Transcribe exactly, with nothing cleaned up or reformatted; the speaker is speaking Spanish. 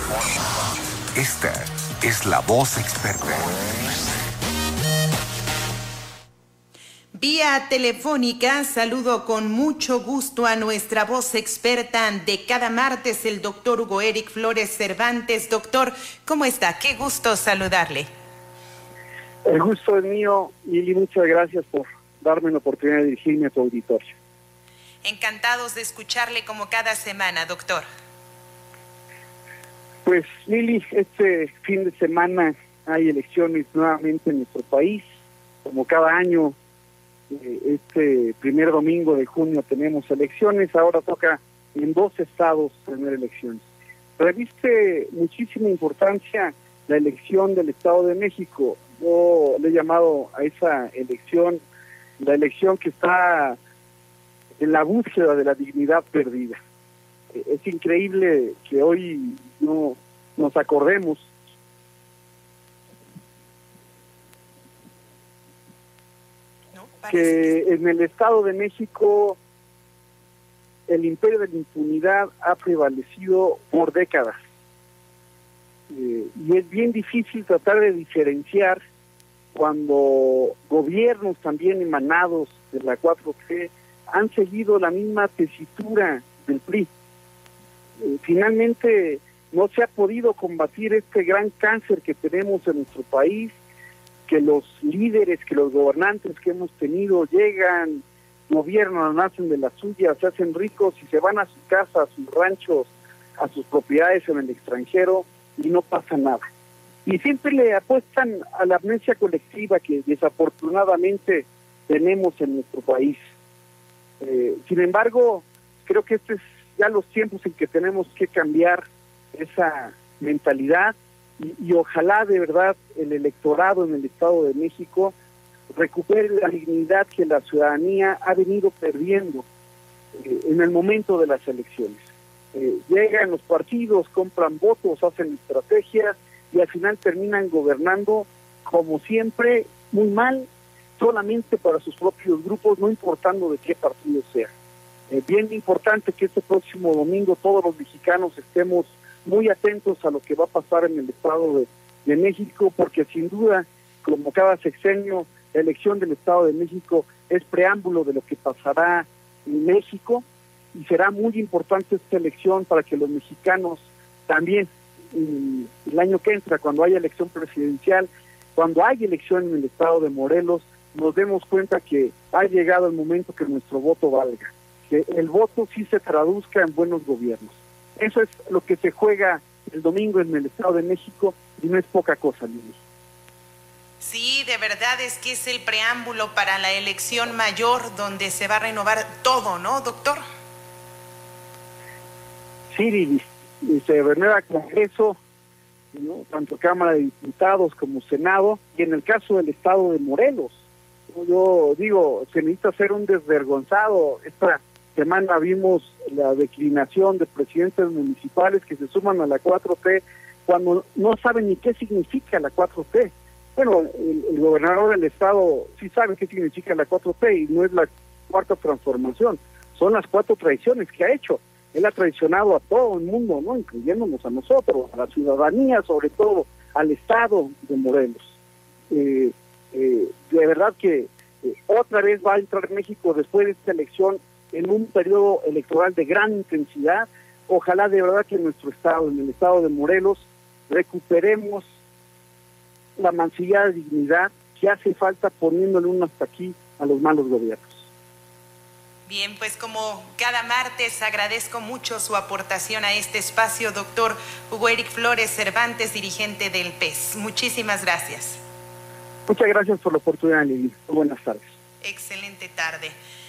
Esta es la voz experta. Vía telefónica saludo con mucho gusto a nuestra voz experta de cada martes, el doctor Hugo Eric Flores Cervantes. Doctor, ¿cómo está? Qué gusto saludarle. El gusto es mío, Lili, muchas gracias por darme la oportunidad de dirigirme a tu auditorio. Encantados de escucharle como cada semana, doctor. Pues, Lili, este fin de semana hay elecciones nuevamente en nuestro país. Como cada año, este primer domingo de junio tenemos elecciones. Ahora toca en dos estados tener elecciones. Reviste muchísima importancia la elección del Estado de México. Yo le he llamado a esa elección la elección que está en la búsqueda de la dignidad perdida. Es increíble que hoy no nos acordemos no, que en el Estado de México el imperio de la impunidad ha prevalecido por décadas. Eh, y es bien difícil tratar de diferenciar cuando gobiernos también emanados de la cuatro T han seguido la misma tesitura del P R I. Eh, finalmente no se ha podido combatir este gran cáncer que tenemos en nuestro país, que los líderes, que los gobernantes que hemos tenido llegan, gobiernan, nacen de las suyas, se hacen ricos y se van a su casa, a sus ranchos, a sus propiedades en el extranjero y no pasa nada. Y siempre le apuestan a la amnesia colectiva que desafortunadamente tenemos en nuestro país. Eh, sin embargo, creo que este es ya los tiempos en que tenemos que cambiar esa mentalidad y, y ojalá de verdad el electorado en el Estado de México recupere la dignidad que la ciudadanía ha venido perdiendo eh, en el momento de las elecciones. Eh, llegan los partidos, compran votos, hacen estrategias y al final terminan gobernando como siempre muy mal, solamente para sus propios grupos, no importando de qué partido sea. Eh, bien importante que este próximo domingo todos los mexicanos estemos muy atentos a lo que va a pasar en el Estado de, de México, porque sin duda, como cada sexenio, la elección del Estado de México es preámbulo de lo que pasará en México y será muy importante esta elección para que los mexicanos también, el año que entra, cuando haya elección presidencial, cuando haya elección en el Estado de Morelos, nos demos cuenta que ha llegado el momento que nuestro voto valga, que el voto sí se traduzca en buenos gobiernos. Eso es lo que se juega el domingo en el Estado de México y no es poca cosa, Lili. Sí, de verdad es que es el preámbulo para la elección mayor donde se va a renovar todo, ¿no, doctor? Sí, Lili, se renueva Congreso, ¿no? Tanto Cámara de Diputados como Senado, y en el caso del Estado de Morelos, ¿no? Yo digo, se necesita ser un desvergonzado. Esta semana vimos la declinación de presidentes municipales que se suman a la cuatro T cuando no saben ni qué significa la cuatro T. Bueno, el, el gobernador del estado sí sabe qué significa la cuatro T y no es la cuarta transformación, son las cuatro traiciones que ha hecho. Él ha traicionado a todo el mundo, ¿no? Incluyéndonos a nosotros, a la ciudadanía, sobre todo al Estado de Morelos. Eh, eh, de verdad que eh, otra vez va a entrar México después de esta elección en un periodo electoral de gran intensidad. Ojalá de verdad que en nuestro estado, en el Estado de Morelos, recuperemos la mancillada de dignidad que hace falta poniéndole un hasta aquí a los malos gobiernos. Bien, pues como cada martes agradezco mucho su aportación a este espacio, doctor Hugo Eric Flores Cervantes, dirigente del P E S. Muchísimas gracias. Muchas gracias por la oportunidad, Lili. Buenas tardes. Excelente tarde.